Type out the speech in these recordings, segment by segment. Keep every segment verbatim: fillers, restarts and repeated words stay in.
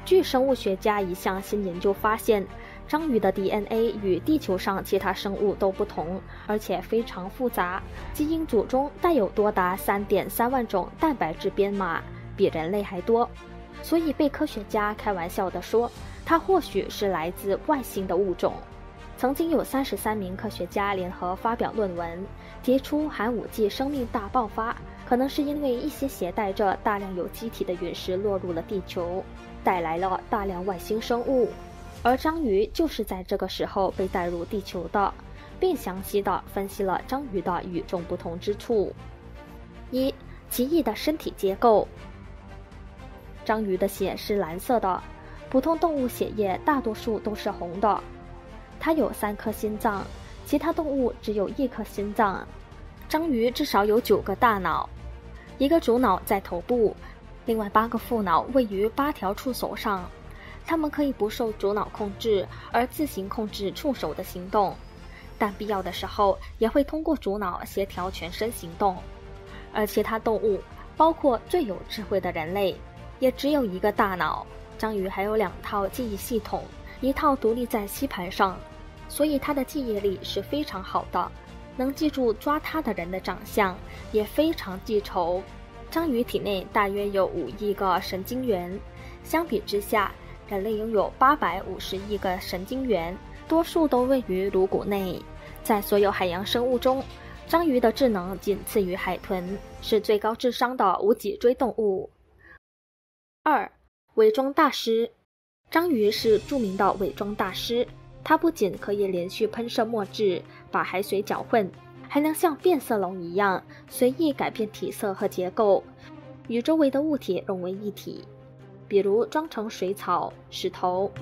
据生物学家一项新研究发现，章鱼的 D N A 与地球上其他生物都不同，而且非常复杂，基因组中带有多达 三点三万种蛋白质编码，比人类还多。所以被科学家开玩笑地说，它或许是来自外星的物种。曾经有三十三名科学家联合发表论文，提出寒武纪生命大爆发可能是因为一些携带着大量有机体的陨石落入了地球，带来了大量外星生物，而章鱼就是在这个时候被带入地球的，并详细地分析了章鱼的与众不同之处。一、奇异的身体结构。章鱼的血是蓝色的，普通动物血液大多数都是红的。它有三颗心脏，其他动物只有一颗心脏。章鱼至少有九个大脑，一个主脑在头部，另外八个副脑位于八条触手上，它们可以不受主脑控制而自行控制触手的行动，但必要的时候也会通过主脑协调全身行动。而其他动物，包括最有智慧的人类，也只有一个大脑。章鱼还有两套记忆系统，一套独立在吸盘上，所以它的记忆力是非常好的，能记住抓它的人的长相，也非常记仇。章鱼体内大约有五亿个神经元，相比之下，人类拥有八百五十亿个神经元，多数都位于颅骨内。在所有海洋生物中，章鱼的智能仅次于海豚，是最高智商的无脊椎动物。二、伪装大师。章鱼是著名的伪装大师，它不仅可以连续喷射墨汁，把海水搅混，还能像变色龙一样随意改变体色和结构，与周围的物体融为一体，比如装成水草、石头，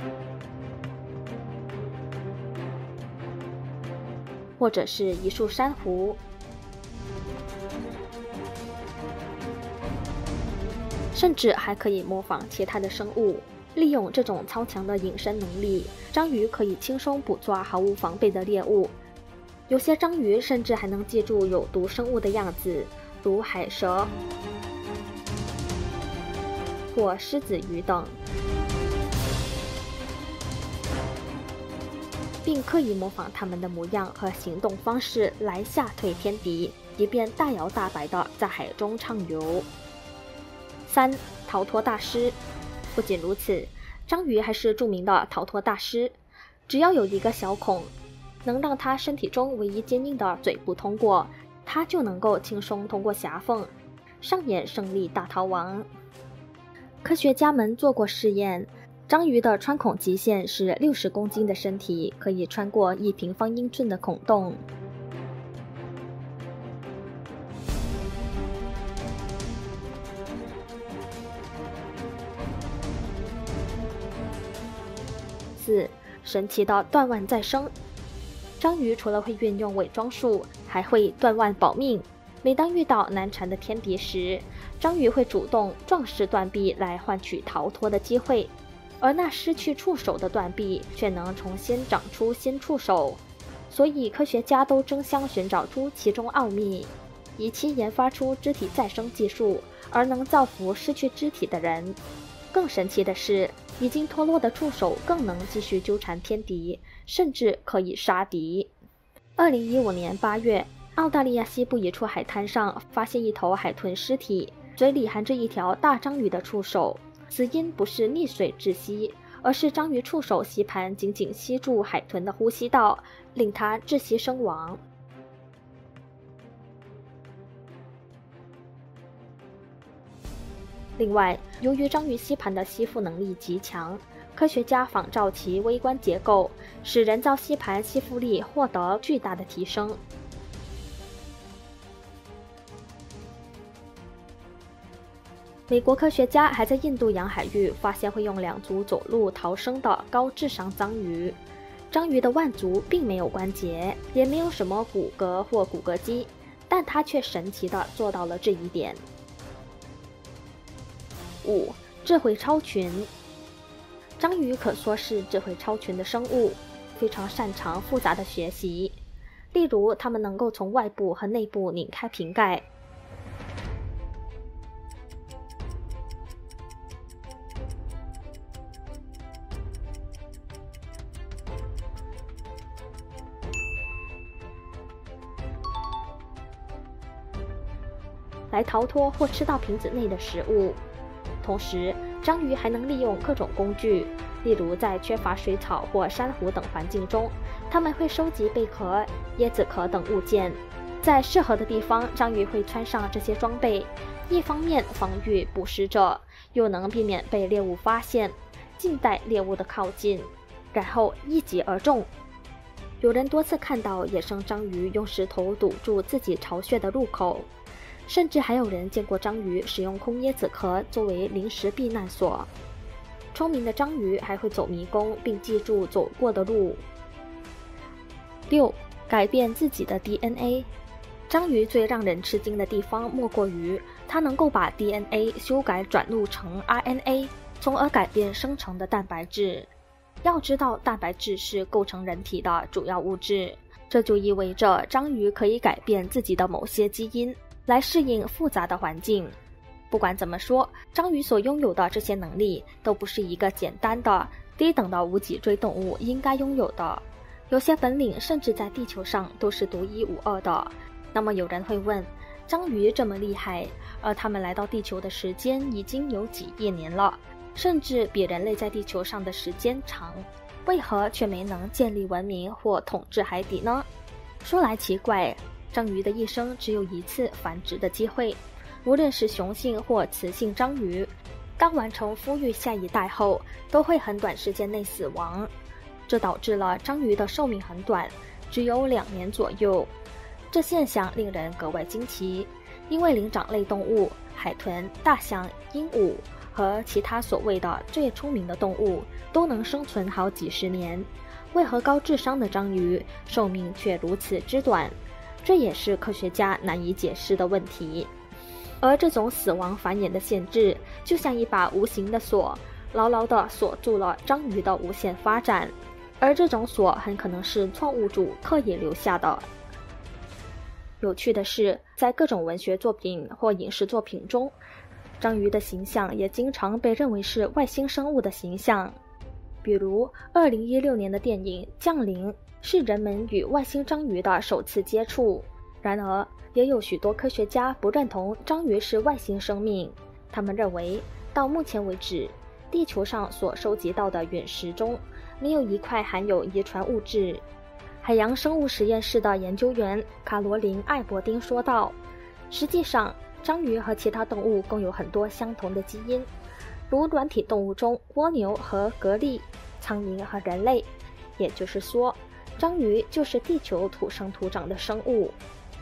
或者是一束珊瑚。甚至还可以模仿其他的生物。利用这种超强的隐身能力，章鱼可以轻松捕捉毫无防备的猎物。有些章鱼甚至还能记住有毒生物的样子，如海蛇或狮子鱼等，并刻意模仿它们的模样和行动方式来吓退天敌，以便大摇大摆地在海中畅游。三、逃脱大师。不仅如此，章鱼还是著名的逃脱大师。只要有一个小孔能让它身体中唯一坚硬的嘴部通过，它就能够轻松通过狭缝，上演胜利大逃亡。科学家们做过试验，章鱼的穿孔极限是六十公斤的身体可以穿过一平方英寸的孔洞。四、神奇的断腕再生。章鱼除了会运用伪装术，还会断腕保命。每当遇到难缠的天敌时，章鱼会主动壮士断臂来换取逃脱的机会，而那失去触手的断臂却能重新长出新触手。所以科学家都争相寻找出其中奥秘，以期研发出肢体再生技术，而能造福失去肢体的人。更神奇的是，已经脱落的触手更能继续纠缠天敌，甚至可以杀敌。二零一五年八月，澳大利亚西部一处海滩上发现一头海豚尸体，嘴里含着一条大章鱼的触手。死因不是溺水窒息，而是章鱼触手吸盘紧紧吸住海豚的呼吸道，令它窒息身亡。另外，由于章鱼吸盘的吸附能力极强，科学家仿照其微观结构，使人造吸盘吸附力获得巨大的提升。美国科学家还在印度洋海域发现会用两足走路逃生的高智商章鱼。章鱼的腕足并没有关节，也没有什么骨骼或骨骼肌，但它却神奇地做到了这一点。五、智慧超群。章鱼可说是智慧超群的生物，非常擅长复杂的学习。例如，它们能够从外部和内部拧开瓶盖， 来逃脱或吃到瓶子内的食物。同时，章鱼还能利用各种工具，例如在缺乏水草或珊瑚等环境中，它们会收集贝壳、椰子壳等物件。在适合的地方，章鱼会穿上这些装备，一方面防御捕食者，又能避免被猎物发现，静待猎物的靠近，然后一击而中。有人多次看到野生章鱼用石头堵住自己巢穴的入口，甚至还有人见过章鱼使用空椰子壳作为临时避难所。聪明的章鱼还会走迷宫，并记住走过的路。六、改变自己的 D N A。 章鱼最让人吃惊的地方莫过于它能够把 D N A 修改转录成 R N A， 从而改变生成的蛋白质。要知道，蛋白质是构成人体的主要物质，这就意味着章鱼可以改变自己的某些基因，来适应复杂的环境。不管怎么说，章鱼所拥有的这些能力都不是一个简单的、低等的无脊椎动物应该拥有的，有些本领甚至在地球上都是独一无二的。那么有人会问，章鱼这么厉害，而它们来到地球的时间已经有几亿年了，甚至比人类在地球上的时间长，为何却没能建立文明或统治海底呢？说来奇怪，章鱼的一生只有一次繁殖的机会，无论是雄性或雌性章鱼，当完成孵育下一代后，都会很短时间内死亡。这导致了章鱼的寿命很短，只有两年左右。这现象令人格外惊奇，因为灵长类动物，海豚、大象、鹦鹉和其他所谓的最聪明的动物都能生存好几十年，为何高智商的章鱼寿命却如此之短？这也是科学家难以解释的问题。而这种死亡繁衍的限制，就像一把无形的锁，牢牢地锁住了章鱼的无限发展，而这种锁很可能是创物主刻意留下的。有趣的是，在各种文学作品或影视作品中，章鱼的形象也经常被认为是外星生物的形象。比如二零一六年的电影《降临》是人们与外星章鱼的首次接触。然而，也有许多科学家不认同章鱼是外星生命，他们认为到目前为止，地球上所收集到的陨石中没有一块含有遗传物质。海洋生物实验室的研究员卡罗琳·艾伯丁说道，实际上章鱼和其他动物共有很多相同的基因，如软体动物中蜗牛和蛤蜊、苍蝇和人类。也就是说，章鱼就是地球土生土长的生物。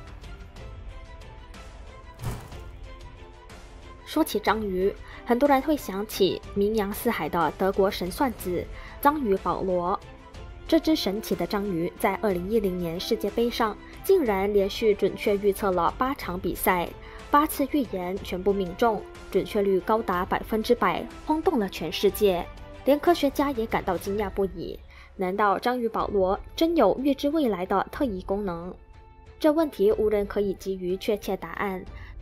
说起章鱼，很多人会想起名扬四海的德国神算子章鱼保罗。这只神奇的章鱼在二零一零年世界杯上竟然连续准确预测了八场比赛，八次预言全部命中，准确率高达百分之百，轰动了全世界，连科学家也感到惊讶不已。难道章鱼保罗真有预知未来的特异功能？这问题无人可以给予确切答案。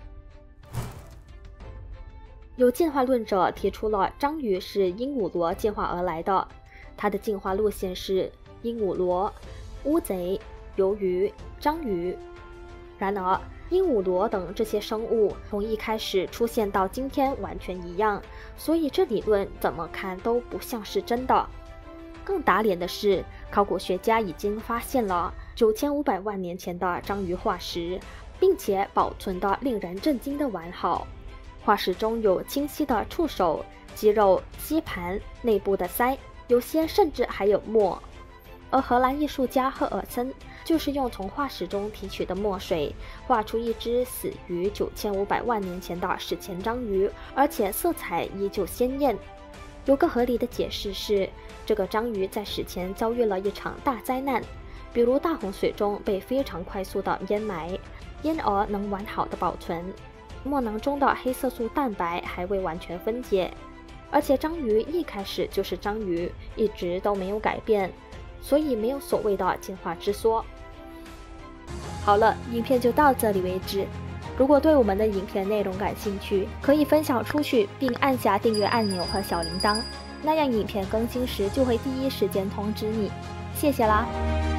有进化论者提出了章鱼是鹦鹉螺进化而来的，它的进化路线是鹦鹉螺、乌贼、鱿鱼、章鱼。然而，鹦鹉螺等这些生物从一开始出现到今天完全一样，所以这理论怎么看都不像是真的。更打脸的是，考古学家已经发现了九千五百万年前的章鱼化石，并且保存得令人震惊的完好。化石中有清晰的触手、肌肉、吸盘、内部的鳃，有些甚至还有墨。而荷兰艺术家赫尔森就是用从化石中提取的墨水，画出一只死于九千五百万年前的史前章鱼，而且色彩依旧鲜艳。有个合理的解释是，这个章鱼在史前遭遇了一场大灾难，比如大洪水中被非常快速的淹埋，因而能完好的保存。墨囊中的黑色素蛋白还未完全分解，而且章鱼一开始就是章鱼，一直都没有改变，所以没有所谓的进化之说。好了，影片就到这里为止。如果对我们的影片内容感兴趣，可以分享出去，并按下订阅按钮和小铃铛，那样影片更新时就会第一时间通知你。谢谢啦！